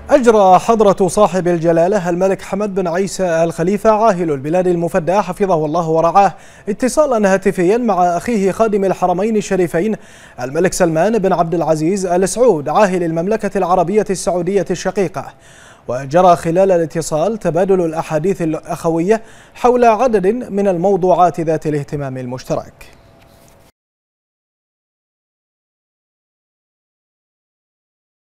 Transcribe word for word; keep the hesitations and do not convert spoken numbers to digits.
أجرى حضرة صاحب الجلالة الملك حمد بن عيسى آل خليفة عاهل البلاد المفدى حفظه الله ورعاه اتصالا هاتفيا مع أخيه خادم الحرمين الشريفين الملك سلمان بن عبد العزيز آل سعود عاهل المملكة العربية السعودية الشقيقة. وجرى خلال الاتصال تبادل الأحاديث الأخوية حول عدد من الموضوعات ذات الاهتمام المشترك.